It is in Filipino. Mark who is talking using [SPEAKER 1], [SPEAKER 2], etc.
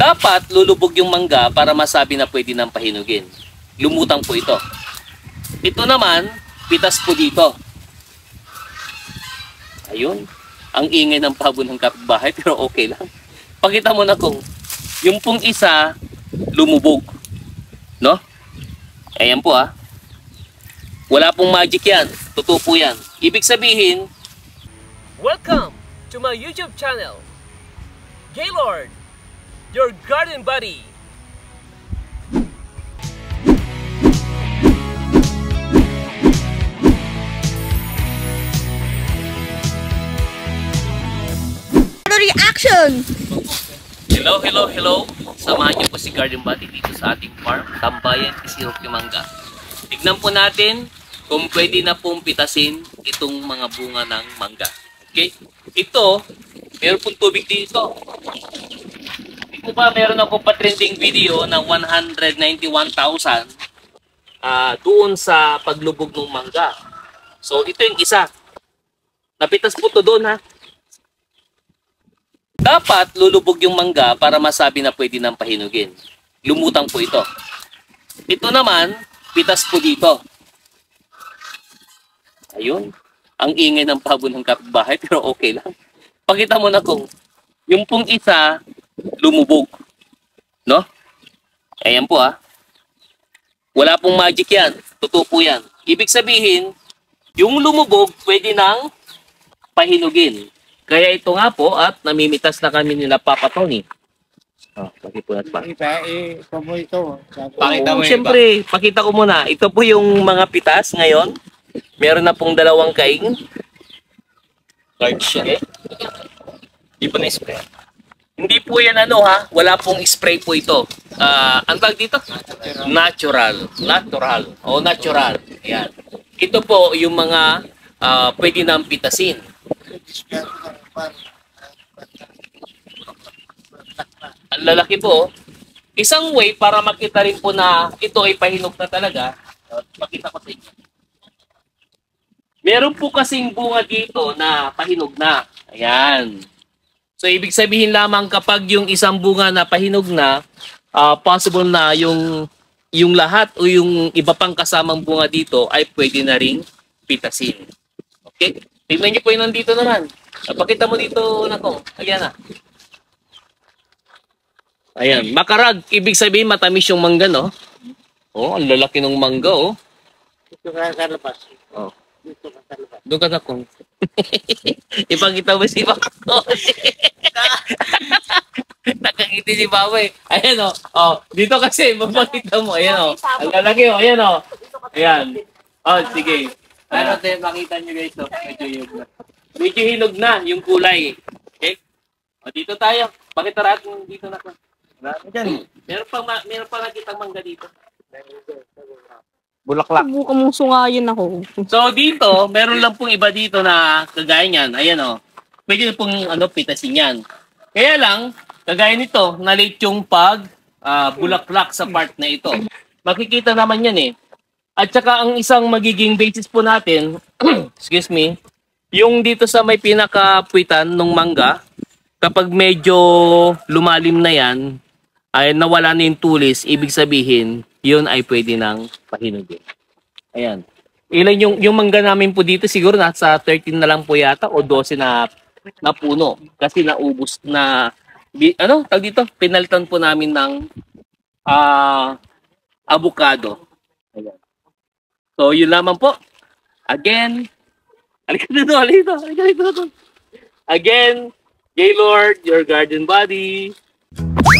[SPEAKER 1] Dapat lulubog yung mangga para masabi na pwede nang pahinugin. Lumutang po ito. Ito naman, pitas po dito. Ayun. Ang ingay ng pabo ng kapitbahay pero okay lang. Pakita mo na kung yung pong isa lumubog. No? Ayan po ah. Wala pong magic yan. Totoo po yan. Ibig sabihin,
[SPEAKER 2] Welcome to my YouTube channel, Gaylord, your garden buddy.
[SPEAKER 3] Reaction!
[SPEAKER 1] hello. Samahan niyo po si Garden Buddy dito sa ating farm, Tambayan, Isirok, Mangga. Tignan po natin kung pwede na pong pitasin itong mga bunga ng mangga. Okay? Ito, meron pong tubig dito. Ito pa, meron ako pa-trending video ng 191,000 doon sa paglubog ng mangga. So, ito yung isa. Napitas po to doon ha. Dapat lulubog yung mangga para masabi na pwede nang pahinugin. Lumutang po ito. Ito naman, pitas po dito. Ayun. Ang ingay ng pabo ng kapitbahay pero okay lang. Pakita mo na kung yung pong isa lumubog. No? Ayan po ah. Wala pong magic yan. Totoo po yan. Ibig sabihin, yung lumubog pwede nang pahinugin. Kaya ito nga po at namimitas na kami nila Papa Tony. Oh, pakipulat pa.
[SPEAKER 4] Pakita mo ito.
[SPEAKER 1] Pakita mo siyempre, pakita ko muna. Ito po yung mga pitas ngayon. Meron na pong dalawang kaing. Okay. Hindi po na-spray. Hindi po yan ano ha. Wala pong spray po ito. Ang tawag dito? Natural. O natural. Ayan. Ito po yung mga pwede nang pitasin. Ang lalaki po. Isang way para makita rin po na ito ay pahinog na talaga. Makita ko sa inyo. Meron po kasing bunga dito na pahinog na. Ayan. So ibig sabihin lamang kapag yung isang bunga na pahinog na, possible na yung lahat o yung iba pang kasamang bunga dito ay pwede na ring pitasin. Okay? Tingnan niyo po yung nandito naman. Pakita mo dito na ko. Ayan na. Ayan. Makarag. Ibig sabihin matamis yung mangga, no? Oh, ang lalaki ng mangga, oh.
[SPEAKER 4] Dito ka sa labas.
[SPEAKER 1] Oh.
[SPEAKER 4] Dito ka sa labas.
[SPEAKER 1] Doon ka na kung. Ipakita mo si Papa. Nakangiti si Papa eh. Ayan o. Oh. Dito kasi, mapakita mo. Ayan o. Ang lalaki o. Ayan o. Ayan. Oh, sige. Ano tayo, makita nyo guys. Oh. Medyo hinog na yung kulay. Okay? O, dito tayo. Pakita natin dito na ko. Meron pa nakitang mangga dito.
[SPEAKER 4] Bulaklak.
[SPEAKER 3] Subukan mong sungayin ako.
[SPEAKER 1] So dito, meron lang pong iba dito na kagaya niyan. Ayan o. Pwede na pong pitasin yan. Kaya lang, kagaya nito, na-late yung bulaklak sa part na ito. Makikita naman yan eh. At saka ang isang magiging basis po natin, excuse me, yung dito sa may pinakapuwitan ng mangga, kapag medyo lumalim na yan, ay nawala na yung tulis, ibig sabihin, yun ay pwede nang pahinugin. Ayan. Ilan yung mangga namin po dito, siguro nasa 13 na lang po yata o 12 na puno. Kasi naubos na, tawag dito, pinalitan po namin ng avocado. Ayan. So, yun lamang po. Again, halika dito. Again, Gaylord, your garden buddy.